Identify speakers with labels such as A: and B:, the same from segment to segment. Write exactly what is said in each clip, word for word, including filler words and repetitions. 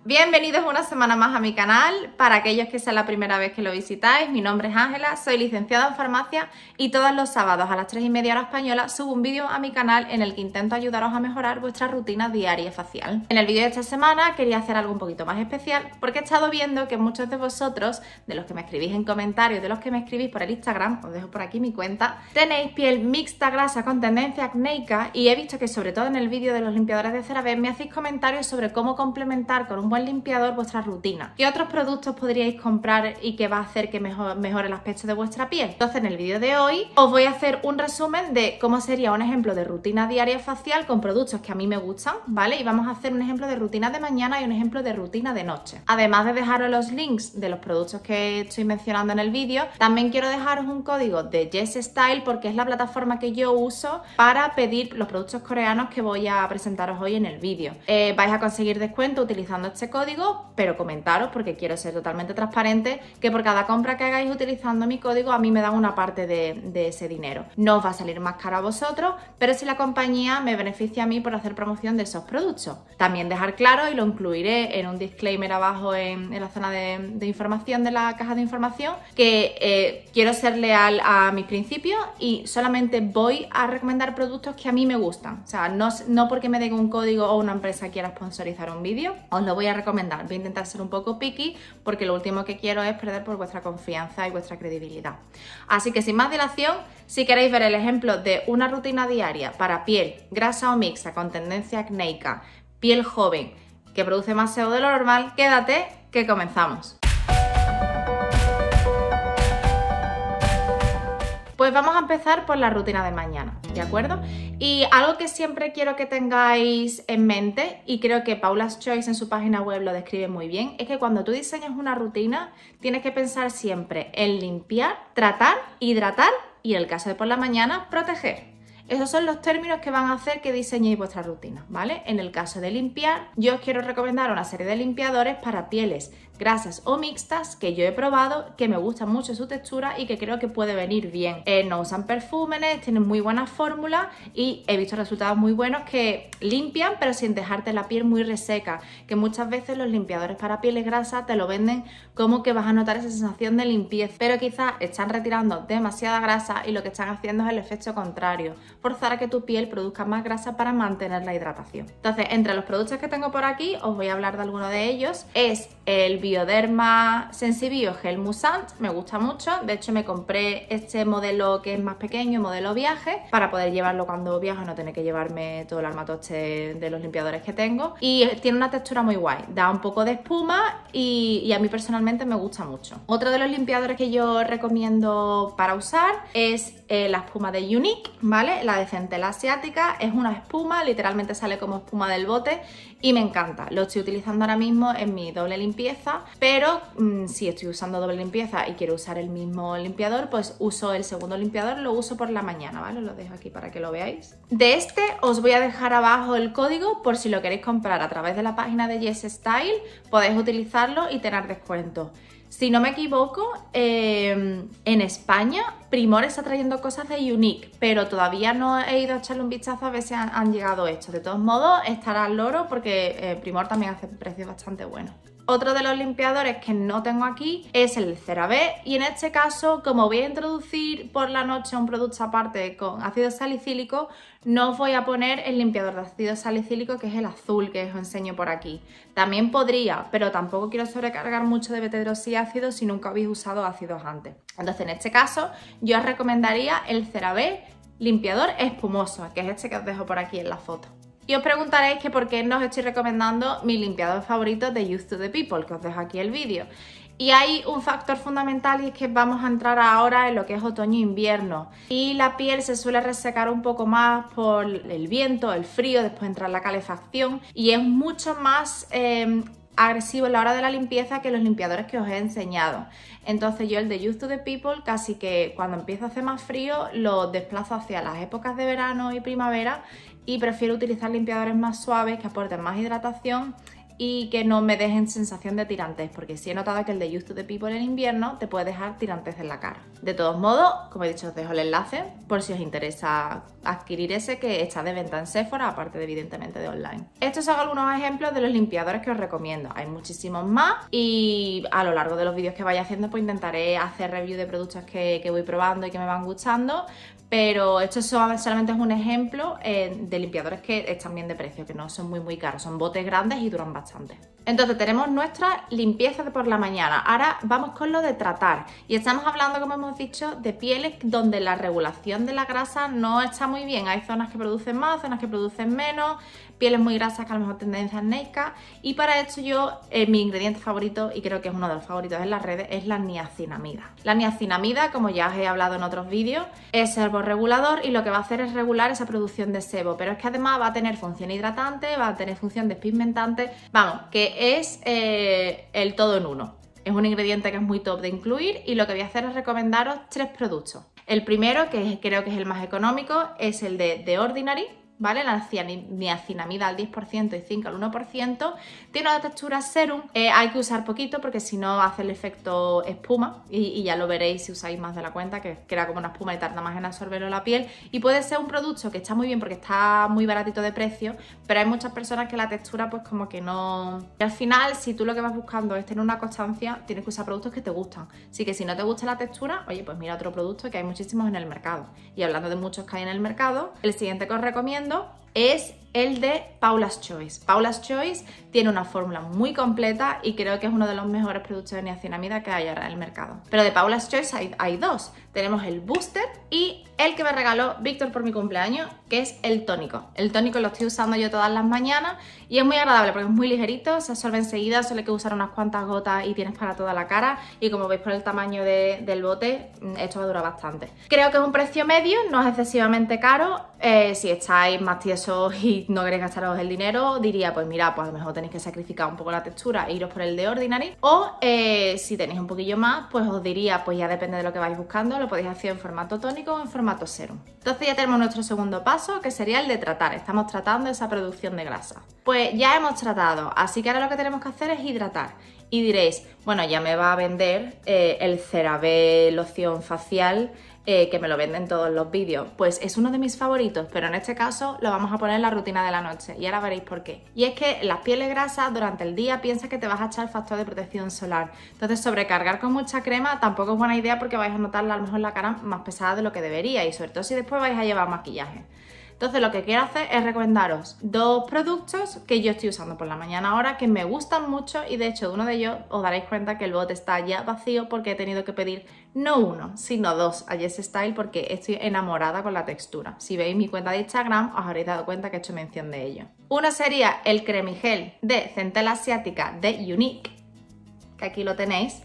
A: Bienvenidos una semana más a mi canal. Para aquellos que sea la primera vez que lo visitáis, mi nombre es Ángela, soy licenciada en farmacia y todos los sábados a las tres y media hora española subo un vídeo a mi canal en el que intento ayudaros a mejorar vuestra rutina diaria facial. En el vídeo de esta semana quería hacer algo un poquito más especial porque he estado viendo que muchos de vosotros, de los que me escribís en comentarios, de los que me escribís por el Instagram, os dejo por aquí mi cuenta, tenéis piel mixta, grasa con tendencia acnéica y he visto que sobre todo en el vídeo de los limpiadores de CeraVe me hacéis comentarios sobre cómo complementar con un buen limpiador vuestra rutina. ¿Qué otros productos podríais comprar y que va a hacer que mejor, mejore el aspecto de vuestra piel? Entonces en el vídeo de hoy os voy a hacer un resumen de cómo sería un ejemplo de rutina diaria facial con productos que a mí me gustan, ¿vale? Y vamos a hacer un ejemplo de rutina de mañana y un ejemplo de rutina de noche. Además de dejaros los links de los productos que estoy mencionando en el vídeo, también quiero dejaros un código de YesStyle porque es la plataforma que yo uso para pedir los productos coreanos que voy a presentaros hoy en el vídeo. Eh, vais a conseguir descuento utilizando este código, pero comentaros, porque quiero ser totalmente transparente, que por cada compra que hagáis utilizando mi código a mí me dan una parte de, de ese dinero. No os va a salir más caro a vosotros, pero si la compañía me beneficia a mí por hacer promoción de esos productos. También dejar claro, y lo incluiré en un disclaimer abajo en, en la zona de, de información de la caja de información, que eh, quiero ser leal a mis principios y solamente voy a recomendar productos que a mí me gustan. O sea, no, no porque me den un código o una empresa quiera sponsorizar un vídeo, os lo voy a recomendar. Voy a intentar ser un poco picky porque lo último que quiero es perder por vuestra confianza y vuestra credibilidad. Así que sin más dilación, si queréis ver el ejemplo de una rutina diaria para piel grasa o mixta con tendencia acnéica, piel joven que produce más sebo de lo normal, quédate que comenzamos. Pues vamos a empezar por la rutina de mañana, ¿de acuerdo? Y algo que siempre quiero que tengáis en mente, y creo que Paula's Choice en su página web lo describe muy bien, es que cuando tú diseñas una rutina tienes que pensar siempre en limpiar, tratar, hidratar y en el caso de por la mañana, proteger. Esos son los términos que van a hacer que diseñéis vuestra rutina, ¿vale? En el caso de limpiar, yo os quiero recomendar una serie de limpiadores para pieles grasas o mixtas que yo he probado, que me gusta mucho su textura y que creo que puede venir bien. Eh, no usan perfúmenes, tienen muy buenas fórmulas y he visto resultados muy buenos que limpian pero sin dejarte la piel muy reseca, que muchas veces los limpiadores para pieles grasas te lo venden como que vas a notar esa sensación de limpieza, pero quizás están retirando demasiada grasa y lo que están haciendo es el efecto contrario, forzar a que tu piel produzca más grasa para mantener la hidratación. Entonces, entre los productos que tengo por aquí, os voy a hablar de alguno de ellos. Es el Bioderma Sensibio Gel Moussant, me gusta mucho. De hecho, me compré este modelo que es más pequeño, modelo viaje, para poder llevarlo cuando viajo y no tener que llevarme todo el armatoste de los limpiadores que tengo. Y tiene una textura muy guay, da un poco de espuma y, y a mí personalmente me gusta mucho. Otro de los limpiadores que yo recomiendo para usar es eh, la espuma de Younique, ¿vale? La de Centella Asiática, es una espuma, literalmente sale como espuma del bote y me encanta. Lo estoy utilizando ahora mismo en mi doble limpieza, pero mmm, si estoy usando doble limpieza y quiero usar el mismo limpiador, pues uso el segundo limpiador, lo uso por la mañana, ¿vale? Lo dejo aquí para que lo veáis. De este os voy a dejar abajo el código por si lo queréis comprar a través de la página de YesStyle, podéis utilizarlo y tener descuento. Si no me equivoco, eh, en España Primor está trayendo cosas de Younique, pero todavía no he ido a echarle un vistazo a ver si han, han llegado estos. De todos modos, estará al loro porque eh, Primor también hace precios bastante buenos. Otro de los limpiadores que no tengo aquí es el CeraVe y en este caso, como voy a introducir por la noche un producto aparte con ácido salicílico, no os voy a poner el limpiador de ácido salicílico que es el azul que os enseño por aquí. También podría, pero tampoco quiero sobrecargar mucho de beta-hidroxiácido si nunca habéis usado ácidos antes. Entonces en este caso yo os recomendaría el CeraVe limpiador espumoso, que es este que os dejo por aquí en la foto. Y os preguntaréis que por qué no os estoy recomendando mi limpiador favorito de Youth to the People, que os dejo aquí el vídeo. Y hay un factor fundamental y es que vamos a entrar ahora en lo que es otoño-invierno y la piel se suele resecar un poco más por el viento, el frío, después entra la calefacción y es mucho más eh, agresivo en la hora de la limpieza que los limpiadores que os he enseñado. Entonces yo el de Youth to the People casi que cuando empieza a hacer más frío lo desplazo hacia las épocas de verano y primavera y prefiero utilizar limpiadores más suaves que aporten más hidratación y que no me dejen sensación de tirantez, porque sí he notado que el de Youth to the People en invierno te puede dejar tirantez en la cara. De todos modos, como he dicho, os dejo el enlace por si os interesa adquirir ese que está de venta en Sephora, aparte de evidentemente de online. Estos son algunos ejemplos de los limpiadores que os recomiendo. Hay muchísimos más y a lo largo de los vídeos que vaya haciendo pues intentaré hacer review de productos que, que voy probando y que me van gustando. Pero esto solamente es un ejemplo eh, de limpiadores que están bien de precio, que no son muy muy caros, son botes grandes y duran bastante. Entonces tenemos nuestra limpieza de por la mañana. Ahora vamos con lo de tratar. Y estamos hablando, como hemos dicho, de pieles donde la regulación de la grasa no está muy bien. Hay zonas que producen más, zonas que producen menos, pieles muy grasas que a lo mejor tendencia acnéica. Y para esto yo, eh, mi ingrediente favorito, y creo que es uno de los favoritos en las redes, es la niacinamida. La niacinamida, como ya os he hablado en otros vídeos, es seborregulador y lo que va a hacer es regular esa producción de sebo. Pero es que además va a tener función hidratante, va a tener función despigmentante. Vamos, que es eh, el todo en uno. Es un ingrediente que es muy top de incluir y lo que voy a hacer es recomendaros tres productos. El primero, que creo que es el más económico, es el de The Ordinary, ¿vale? La niacinamida al diez por ciento y zinc al uno por ciento. Tiene una textura serum. Eh, hay que usar poquito porque si no hace el efecto espuma y, y ya lo veréis si usáis más de la cuenta, que queda como una espuma y tarda más en absorberlo la piel. Y puede ser un producto que está muy bien porque está muy baratito de precio, pero hay muchas personas que la textura pues como que no... Y al final, si tú lo que vas buscando es tener una constancia, tienes que usar productos que te gustan. Así que si no te gusta la textura, oye, pues mira otro producto que hay muchísimos en el mercado. Y hablando de muchos que hay en el mercado, el siguiente que os recomiendo es el de Paula's Choice. Paula's Choice tiene una fórmula muy completa y creo que es uno de los mejores productos de niacinamida que hay ahora en el mercado. Pero de Paula's Choice hay, hay dos. Tenemos el Booster y el que me regaló Víctor por mi cumpleaños, que es el tónico. El tónico lo estoy usando yo todas las mañanas y es muy agradable porque es muy ligerito, se absorbe enseguida, solo hay que usar unas cuantas gotas y tienes para toda la cara. Y como veis por el tamaño de, del bote, esto va a durar bastante. Creo que es un precio medio, no es excesivamente caro. Eh, si estáis más tiesos y no queréis gastaros el dinero, diría pues mira, pues a lo mejor tenéis que sacrificar un poco la textura e iros por el de Ordinary. O eh, si tenéis un poquillo más, pues os diría, pues ya depende de lo que vais buscando, lo podéis hacer en formato tónico o en formato serum. Entonces ya tenemos nuestro segundo paso, que sería el de tratar. Estamos tratando esa producción de grasa. Pues ya hemos tratado, así que ahora lo que tenemos que hacer es hidratar. Y diréis, bueno, ya me va a vender eh, el CeraVe loción facial, eh, que me lo venden todos los vídeos. Pues es uno de mis favoritos, pero en este caso lo vamos a poner en la rutina de la noche y ahora veréis por qué. Y es que las pieles grasas durante el día piensa que te vas a echar factor de protección solar. Entonces sobrecargar con mucha crema tampoco es buena idea porque vais a notarla a lo mejor la cara más pesada de lo que debería y sobre todo si después vais a llevar maquillaje. Entonces lo que quiero hacer es recomendaros dos productos que yo estoy usando por la mañana ahora, que me gustan mucho y de hecho de uno de ellos os daréis cuenta que el bote está ya vacío porque he tenido que pedir no uno, sino dos a Yes Style porque estoy enamorada con la textura. Si veis mi cuenta de Instagram os habréis dado cuenta que he hecho mención de ello. Uno sería el cremigel de Centella Asiática de Younique, que aquí lo tenéis.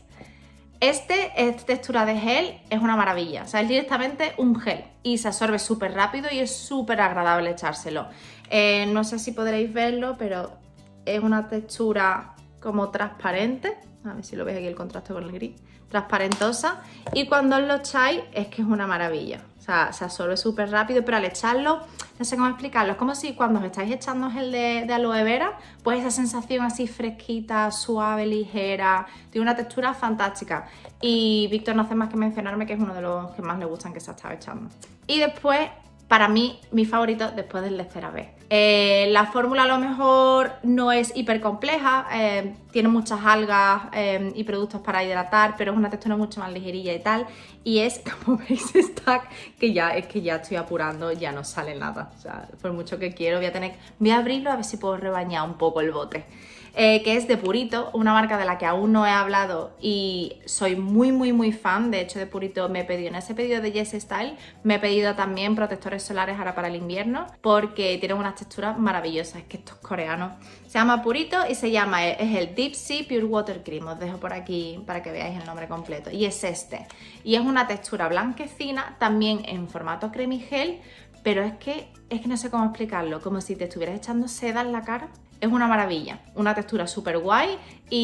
A: Este, esta textura de gel es una maravilla, o sea, es directamente un gel y se absorbe súper rápido y es súper agradable echárselo. Eh, no sé si podréis verlo, pero es una textura como transparente, a ver si lo veis aquí el contraste con el gris, transparentosa, y cuando os lo echáis es que es una maravilla. O sea, se absorbe súper rápido, pero al echarlo, no sé cómo explicarlo, es como si cuando os estáis echando gel de, de aloe vera, pues esa sensación así fresquita, suave, ligera, tiene una textura fantástica. Y Víctor no hace más que mencionarme que es uno de los que más le gustan que se ha estado echando. Y después, para mí, mi favorito después del de CeraVe. Eh, la fórmula a lo mejor no es hiper compleja, eh, tiene muchas algas eh, y productos para hidratar, pero es una textura mucho más ligerilla y tal. Y es, como veis, stack, que ya es que ya estoy apurando, ya no sale nada. O sea, por mucho que quiero, voy a tener, voy a abrirlo a ver si puedo rebañar un poco el bote. Eh, que es de Purito, una marca de la que aún no he hablado y soy muy muy muy fan. De hecho de Purito me he pedido, en ese pedido de Yes Style, me he pedido también protectores solares ahora para el invierno porque tienen unas texturas maravillosas, es que esto es coreano. Se llama Purito y se llama, es el Deep Sea Pure Water Cream, os dejo por aquí para que veáis el nombre completo. Y es este, y es una textura blanquecina, también en formato cremigel, pero es que, es que no sé cómo explicarlo, como si te estuvieras echando seda en la cara. Es una maravilla, una textura súper guay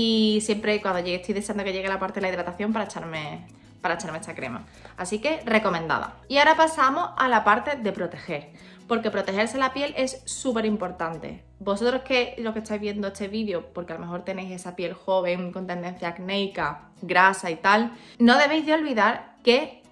A: y siempre cuando llegue estoy deseando que llegue la parte de la hidratación para echarme, para echarme esta crema. Así que recomendada. Y ahora pasamos a la parte de proteger, porque protegerse la piel es súper importante. Vosotros que lo que estáis viendo este vídeo, porque a lo mejor tenéis esa piel joven con tendencia acnéica, grasa y tal, no debéis de olvidar que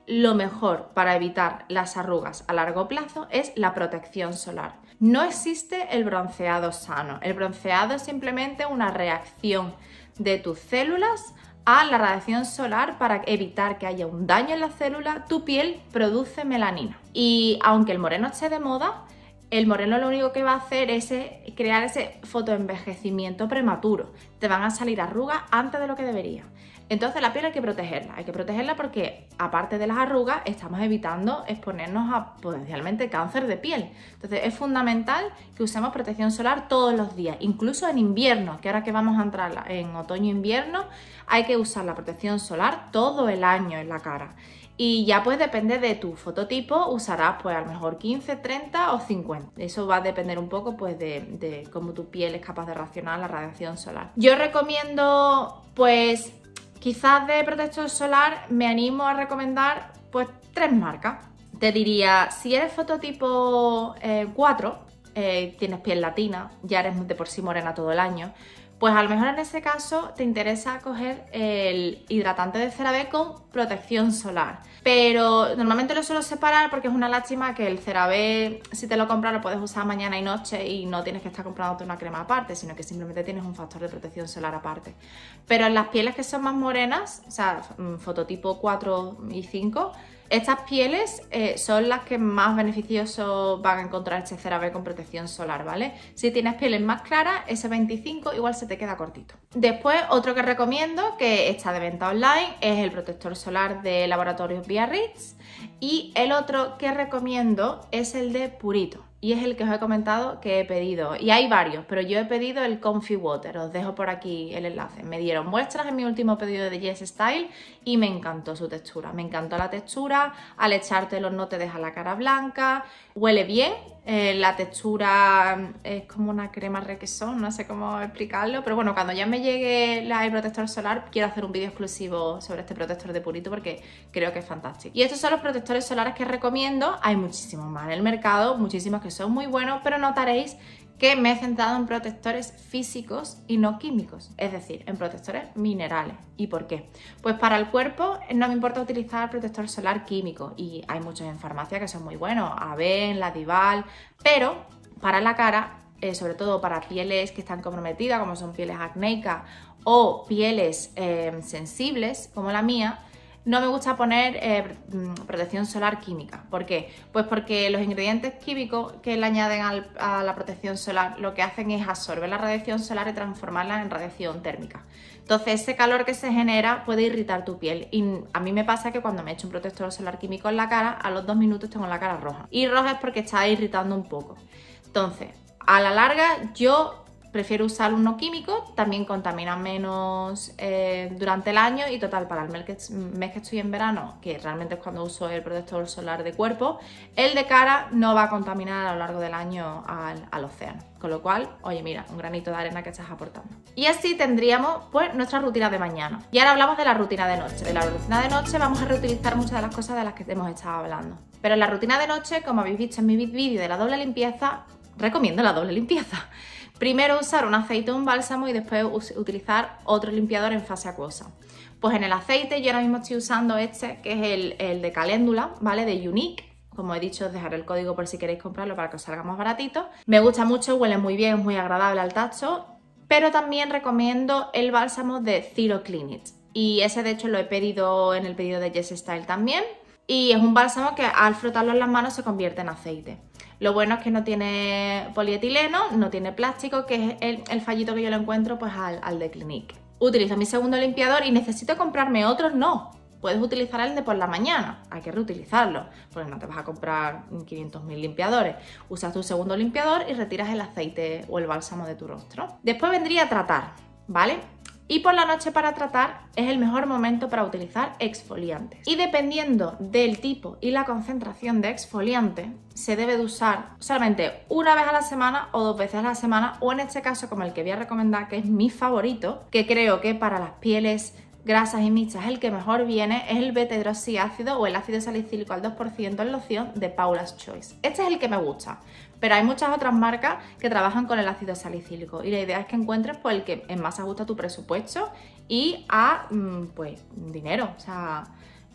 A: lo mejor para evitar las arrugas a largo plazo es la protección solar. No existe el bronceado sano. El bronceado es simplemente una reacción de tus células a la radiación solar para evitar que haya un daño en la célula. Tu piel produce melanina. Y aunque el moreno esté de moda, el moreno lo único que va a hacer es crear ese fotoenvejecimiento prematuro. Te van a salir arrugas antes de lo que debería. Entonces la piel hay que protegerla, hay que protegerla porque aparte de las arrugas estamos evitando exponernos a potencialmente cáncer de piel. Entonces es fundamental que usemos protección solar todos los días, incluso en invierno, que ahora que vamos a entrar en otoño-invierno hay que usar la protección solar todo el año en la cara. Y ya pues depende de tu fototipo, usarás pues a lo mejor quince, treinta o cincuenta. Eso va a depender un poco pues de, de cómo tu piel es capaz de reaccionar a la radiación solar. Yo recomiendo pues quizás de protector solar me animo a recomendar pues tres marcas. Te diría, si eres fototipo eh, cuatro, eh, tienes piel latina, ya eres de por sí morena todo el año, pues a lo mejor en ese caso te interesa coger el hidratante de CeraVe con protección solar. Pero normalmente lo suelo separar porque es una lástima que el CeraVe, si te lo compras, lo puedes usar mañana y noche y no tienes que estar comprándote una crema aparte, sino que simplemente tienes un factor de protección solar aparte. Pero en las pieles que son más morenas, o sea, fototipo cuatro y cinco, estas pieles eh, son las que más beneficiosos van a encontrar este CeraVe con protección solar, ¿vale? Si tienes pieles más claras, ese veinticinco igual se te queda cortito. Después, otro que recomiendo, que está de venta online, es el protector solar de Laboratorios Biarritz. Y el otro que recomiendo es el de Purito. Y es el que os he comentado que he pedido. Y hay varios, pero yo he pedido el Comfy Water. Os dejo por aquí el enlace. Me dieron muestras en mi último pedido de Yes Style y me encantó su textura. Me encantó la textura. Al echártelo no te deja la cara blanca. Huele bien. Eh, la textura es como una crema requesón, no sé cómo explicarlo. Pero bueno, cuando ya me llegue la, el protector solar, quiero hacer un vídeo exclusivo sobre este protector de Purito porque creo que es fantástico. Y estos son los protectores solares que recomiendo. Hay muchísimos más en el mercado, muchísimos que son muy buenos, pero notaréis que me he centrado en protectores físicos y no químicos, es decir, en protectores minerales. ¿Y por qué? Pues para el cuerpo no me importa utilizar protector solar químico y hay muchos en farmacia que son muy buenos, Aven, Ladival, pero para la cara, eh, sobre todo para pieles que están comprometidas, como son pieles acnéicas o pieles eh, sensibles, como la mía, no me gusta poner eh, protección solar química. ¿Por qué? Pues porque los ingredientes químicos que le añaden al, a la protección solar lo que hacen es absorber la radiación solar y transformarla en radiación térmica. Entonces ese calor que se genera puede irritar tu piel y a mí me pasa que cuando me echo un protector solar químico en la cara, a los dos minutos tengo la cara roja. Y roja es porque está irritando un poco. Entonces, a la larga yo prefiero usar uno químico, también contamina menos eh, durante el año y total, para el mes que, mes que estoy en verano, que realmente es cuando uso el protector solar de cuerpo, el de cara no va a contaminar a lo largo del año al, al océano. Con lo cual, oye, mira, un granito de arena que estás aportando. Y así tendríamos pues nuestra rutina de mañana. Y ahora hablamos de la rutina de noche. De la rutina de noche vamos a reutilizar muchas de las cosas de las que hemos estado hablando. Pero en la rutina de noche, como habéis visto en mi vídeo de la doble limpieza, recomiendo la doble limpieza. Primero usar un aceite o un bálsamo y después utilizar otro limpiador en fase acuosa. Pues en el aceite yo ahora mismo estoy usando este, que es el, el de Caléndula, ¿vale? De Unique. Como he dicho, os dejaré el código por si queréis comprarlo para que os salga más baratito. Me gusta mucho, huele muy bien, es muy agradable al tacto. Pero también recomiendo el bálsamo de Zero Clinic. Y ese de hecho lo he pedido en el pedido de Yes Style también. Y es un bálsamo que al frotarlo en las manos se convierte en aceite. Lo bueno es que no tiene polietileno, no tiene plástico, que es el, el fallito que yo le encuentro pues al, al de Clinique. Utilizo mi segundo limpiador y necesito comprarme otros, no. Puedes utilizar el de por la mañana, hay que reutilizarlo, porque no te vas a comprar quinientos mil limpiadores. Usas tu segundo limpiador y retiras el aceite o el bálsamo de tu rostro. Después vendría a tratar, ¿vale? Y por la noche para tratar es el mejor momento para utilizar exfoliantes. Y dependiendo del tipo y la concentración de exfoliante, se debe de usar solamente una vez a la semana o dos veces a la semana, o en este caso como el que voy a recomendar, que es mi favorito, que creo que para las pieles grasas y mixtas el que mejor viene, es el beta-hidroxiácido o el ácido salicílico al dos por ciento en loción de Paula's Choice. Este es el que me gusta, pero hay muchas otras marcas que trabajan con el ácido salicílico y la idea es que encuentres pues, el que en más ajusta a tu presupuesto y a pues dinero, o sea,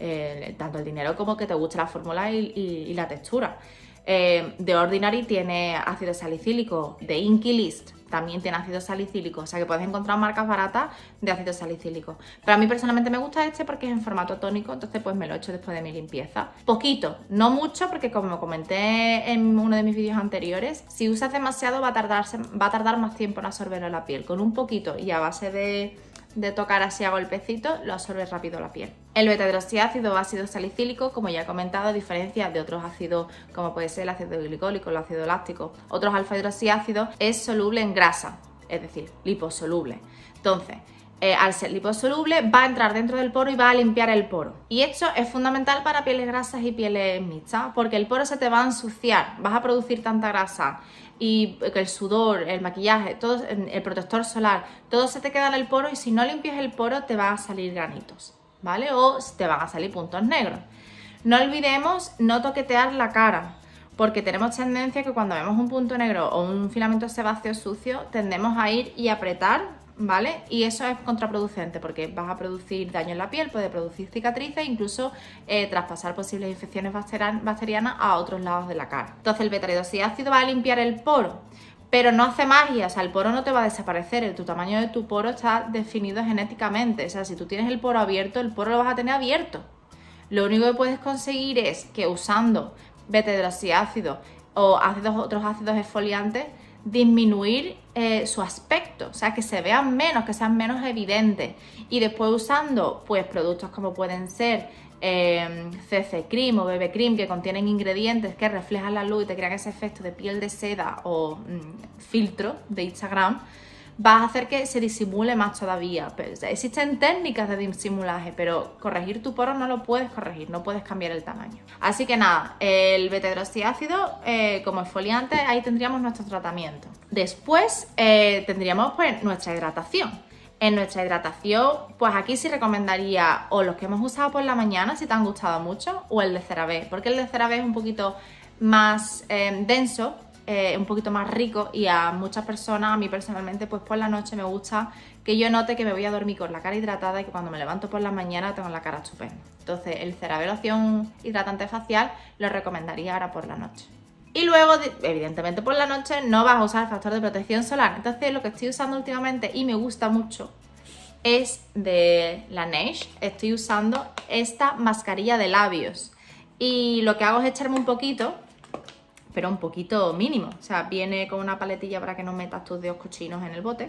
A: eh, tanto el dinero como que te guste la fórmula y, y, y la textura. Eh, The Ordinary tiene ácido salicílico, The Inky List también tiene ácido salicílico, o sea que puedes encontrar marcas baratas de ácido salicílico. Pero a mí personalmente me gusta este porque es en formato tónico, entonces pues me lo echo después de mi limpieza. Poquito, no mucho, porque como comenté en uno de mis vídeos anteriores, si usas demasiado va a, tardarse, va a tardar más tiempo en absorberlo en la piel. Con un poquito y a base de... de tocar así a golpecitos, lo absorbe rápido la piel. El beta-hidroxiácido o ácido salicílico, como ya he comentado, a diferencia de otros ácidos como puede ser el ácido glicólico, el ácido láctico, otros alfa-hidroxiácidos, es soluble en grasa, es decir, liposoluble. Entonces, eh, al ser liposoluble va a entrar dentro del poro y va a limpiar el poro. Y esto es fundamental para pieles grasas y pieles mixtas, porque el poro se te va a ensuciar, vas a producir tanta grasa y que el sudor, el maquillaje, todo, el protector solar, todo se te queda en el poro y si no limpias el poro te van a salir granitos, ¿vale? O te van a salir puntos negros. No olvidemos no toquetear la cara, porque tenemos tendencia que cuando vemos un punto negro o un filamento sebáceo sucio tendemos a ir y apretar, ¿vale? Y eso es contraproducente porque vas a producir daño en la piel, puede producir cicatrices e incluso eh, traspasar posibles infecciones bacterianas a otros lados de la cara. Entonces el beta-hidroxiácido va a limpiar el poro, pero no hace magia, o sea, el poro no te va a desaparecer, tu tamaño de tu poro está definido genéticamente, o sea, si tú tienes el poro abierto, el poro lo vas a tener abierto. Lo único que puedes conseguir es que usando beta-hidroxiácido o ácidos, otros ácidos exfoliantes, disminuir eh, su aspecto, o sea, que se vean menos, que sean menos evidentes. Y después usando pues productos como pueden ser eh, C C Cream o B B Cream, que contienen ingredientes que reflejan la luz y te crean ese efecto de piel de seda o mm, filtro de Instagram, vas a hacer que se disimule más todavía. Pero, o sea, existen técnicas de disimulaje, pero corregir tu poro no lo puedes corregir, no puedes cambiar el tamaño. Así que nada, el beta-hidroxiácido eh, como exfoliante, ahí tendríamos nuestro tratamiento. Después eh, tendríamos pues nuestra hidratación. En nuestra hidratación, pues aquí sí recomendaría o los que hemos usado por la mañana, si te han gustado mucho, o el de CeraVe, porque el de CeraVe es un poquito más eh, denso, Eh, un poquito más rico y a muchas personas, a mí personalmente, pues por la noche me gusta que yo note que me voy a dormir con la cara hidratada y que cuando me levanto por la mañana tengo la cara estupenda. Entonces el CeraVe loción hidratante facial lo recomendaría ahora por la noche. Y luego, evidentemente por la noche no vas a usar el factor de protección solar. Entonces lo que estoy usando últimamente y me gusta mucho es de Laneige. Estoy usando esta mascarilla de labios y lo que hago es echarme un poquito, pero un poquito mínimo, o sea, viene con una paletilla para que no metas tus dedos cochinos en el bote.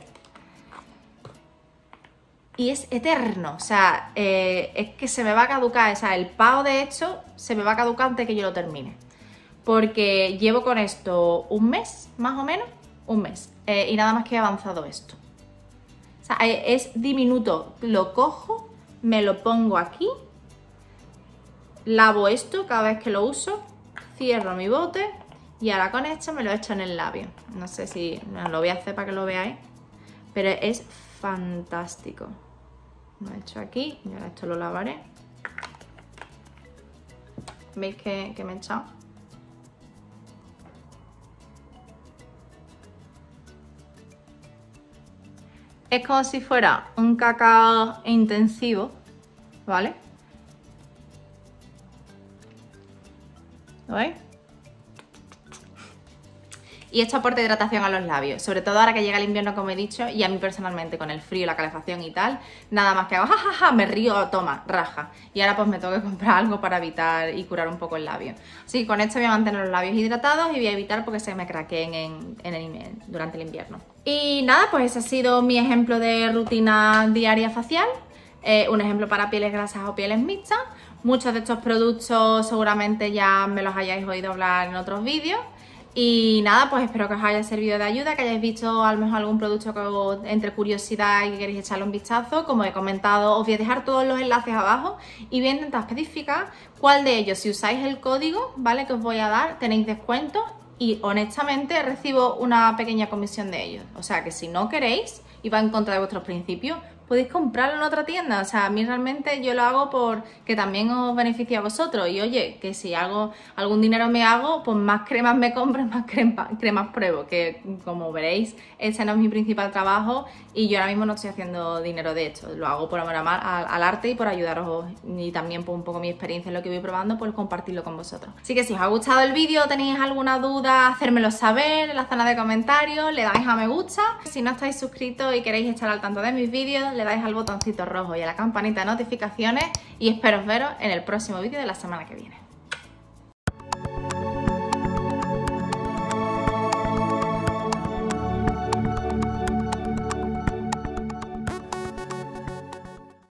A: Y es eterno, o sea, eh, es que se me va a caducar, o sea, el pao de hecho se me va a caducar antes que yo lo termine. Porque llevo con esto un mes, más o menos, un mes, eh, y nada más que he avanzado esto. O sea, es diminuto, lo cojo, me lo pongo aquí, lavo esto cada vez que lo uso, cierro mi bote. Y ahora con esto me lo echo en el labio. No sé si no, lo voy a hacer para que lo veáis, pero es fantástico. Lo he hecho aquí y ahora esto lo lavaré. ¿Veis que, que me he echado? Es como si fuera un cacao intensivo, ¿vale? ¿Lo veis? Y esto aporta hidratación a los labios, sobre todo ahora que llega el invierno, como he dicho, y a mí personalmente con el frío, la calefacción y tal, nada más que hago jajaja, ja, ja, me río, toma, raja. Y ahora pues me tengo que comprar algo para evitar y curar un poco el labio. Así que con esto voy a mantener los labios hidratados y voy a evitar porque se me craqueen en, en el, durante el invierno. Y nada, pues ese ha sido mi ejemplo de rutina diaria facial, eh, un ejemplo para pieles grasas o pieles mixtas. Muchos de estos productos seguramente ya me los hayáis oído hablar en otros vídeos. Y nada, pues espero que os haya servido de ayuda, que hayáis visto a lo mejor algún producto que os entre curiosidad y que queréis echarle un vistazo. Como he comentado, os voy a dejar todos los enlaces abajo y voy a intentar especificar cuál de ellos, si usáis el código, ¿vale?, que os voy a dar, tenéis descuento y honestamente recibo una pequeña comisión de ellos. O sea que si no queréis y va en contra de vuestros principios, podéis comprarlo en otra tienda. O sea, a mí realmente yo lo hago porque también os beneficia a vosotros. Y oye, que si algo, algún dinero me hago, pues más cremas me compro, más crema, cremas pruebo. Que como veréis, ese no es mi principal trabajo y yo ahora mismo no estoy haciendo dinero de esto. Lo hago por amor al, al arte y por ayudaros, y también por un poco mi experiencia en lo que voy probando, pues compartirlo con vosotros. Así que si os ha gustado el vídeo, tenéis alguna duda, hacérmelo saber en la zona de comentarios, le dais a me gusta. Si no estáis suscritos y queréis estar al tanto de mis vídeos, le dais al botoncito rojo y a la campanita de notificaciones y espero veros en el próximo vídeo de la semana que viene.